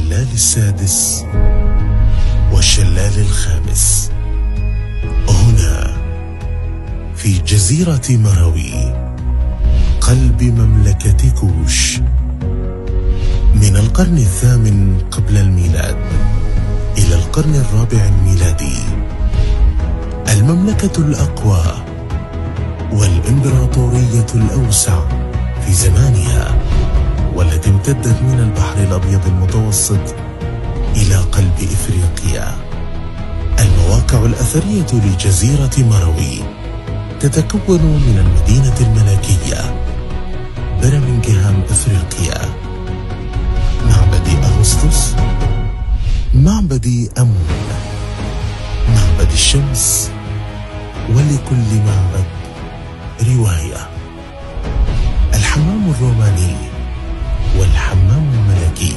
الشلال السادس والشلال الخامس، هنا في جزيرة مروي قلب مملكة كوش، من القرن الثامن قبل الميلاد إلى القرن الرابع الميلادي. المملكة الأقوى والإمبراطورية الأوسع في زمانها، والتي امتدت من البحر الأبيض المتوسط إلى قلب إفريقيا. المواقع الأثرية لجزيرة مروي تتكون من المدينة الملكية برمنغهام إفريقيا، معبد أغسطس، معبد أمون، معبد الشمس، ولكل معبد رواية. الحمام الروماني والحمام الملكي،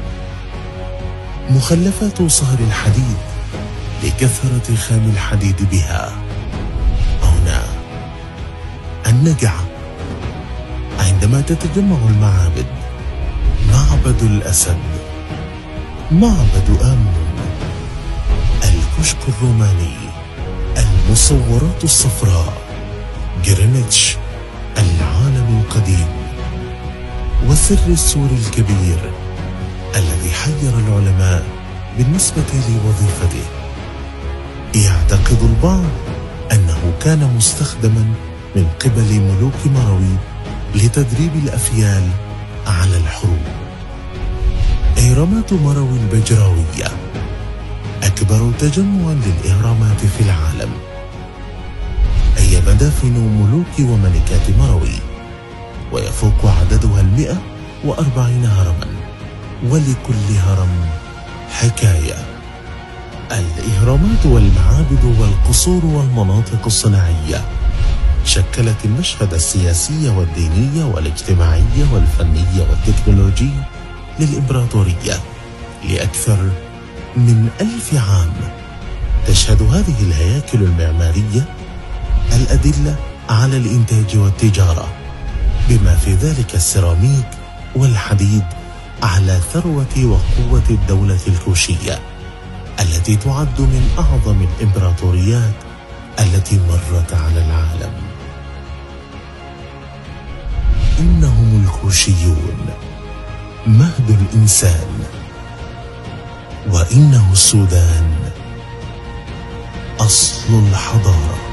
مخلفات صهر الحديد لكثرة خام الحديد بها. هنا النجعة عندما تتجمع المعابد، معبد الأسد، معبد آمون، الكشك الروماني، المصورات الصفراء، جرينتش، العالم القديم، وسر السور الكبير الذي حير العلماء بالنسبة لوظيفته. يعتقد البعض أنه كان مستخدما من قبل ملوك مروي لتدريب الأفيال على الحروب. إهرامات مروي البجراوية أكبر تجمع للإهرامات في العالم، هي مدافن ملوك وملكات مروي، ويفوق عددها 140 هرما، ولكل هرم حكاية. الإهرامات والمعابد والقصور والمناطق الصناعية شكلت المشهد السياسي والديني والاجتماعي والفني والتكنولوجي للإمبراطورية لأكثر من 1000 عام. تشهد هذه الهياكل المعمارية الأدلة على الإنتاج والتجارة، بما في ذلك السيراميك والحديد، على ثروة وقوة الدولة الكوشية التي تعد من أعظم الإمبراطوريات التي مرت على العالم. إنهم الكوشيون مهد الإنسان، وإنه السودان أصل الحضارة.